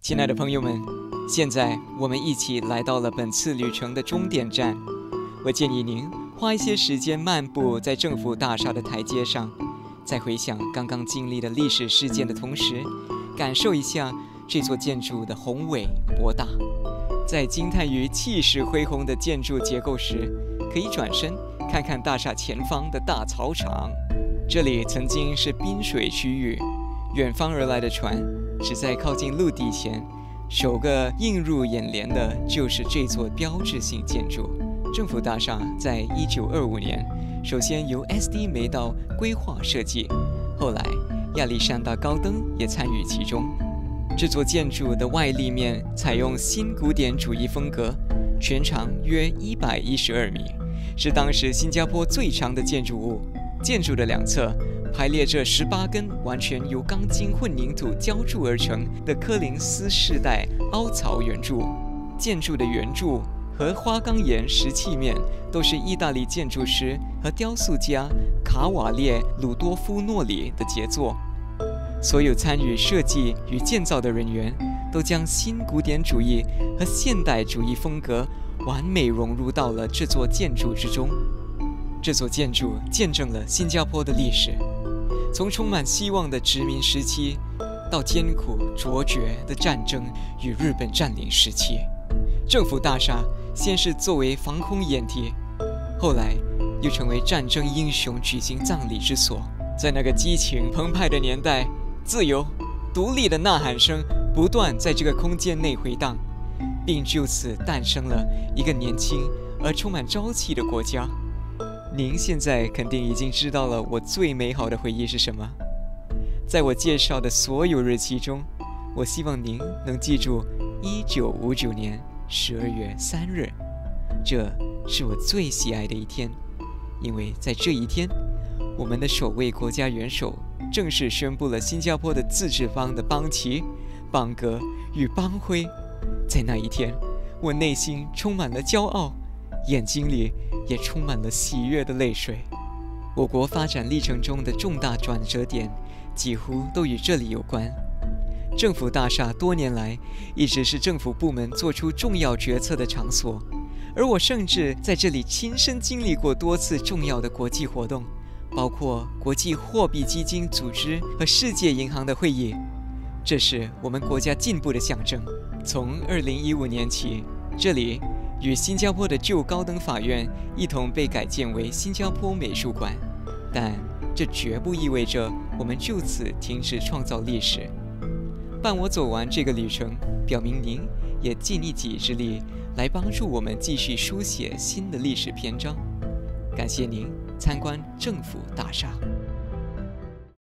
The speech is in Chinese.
亲爱的朋友们，现在我们一起来到了本次旅程的终点站。我建议您花一些时间漫步在政府大厦的台阶上，在回想刚刚经历的历史事件的同时，感受一下这座建筑的宏伟博大。在惊叹于气势恢宏的建筑结构时，可以转身看看大厦前方的大草场。这里曾经是滨水区域，远方而来的船只在靠近陆地前，首个映入眼帘的就是这座标志性建筑。政府大厦在1925年首先由 SD 梅道规划设计，后来亚历山大高登也参与其中。这座建筑的外立面采用新古典主义风格，全长约112米，是当时新加坡最长的建筑物。建筑的两侧排列着18根完全由钢筋混凝土浇筑而成的柯林斯式带凹槽圆柱。建筑的圆柱和花岗岩石砌面都是意大利建筑师和雕塑家卡瓦列鲁多夫诺里的杰作。所有参与设计与建造的人员都将新古典主义和现代主义风格完美融入到了这座建筑之中。这座建筑见证了新加坡的历史，从充满希望的殖民时期到艰苦卓绝的战争与日本占领时期。政府大厦先是作为防空掩体，后来又成为战争英雄举行葬礼之所。在那个激情澎湃的年代，自由、独立的呐喊声不断在这个空间内回荡，并就此诞生了一个年轻而充满朝气的国家。您现在肯定已经知道了我最美好的回忆是什么。在我介绍的所有日期中，我希望您能记住1959年12月3日，这是我最喜爱的一天，因为在这一天，我们的首位国家元首正式宣布了新加坡的自治邦的邦旗、邦歌与邦徽。在那一天，我内心充满了骄傲，眼睛里也充满了喜悦的泪水。我国发展历程中的重大转折点几乎都与这里有关。政府大厦多年来一直是政府部门做出重要决策的场所，而我甚至在这里亲身经历过多次重要的国际活动，包括国际货币基金组织和世界银行的会议。这是我们国家进步的象征。从2015年起，这里与新加坡的旧高等法院一同被改建为新加坡美术馆，但这绝不意味着我们就此停止创造历史。伴我走完这个旅程，表明您也尽一己之力来帮助我们继续书写新的历史篇章。感谢您参观政府大厦。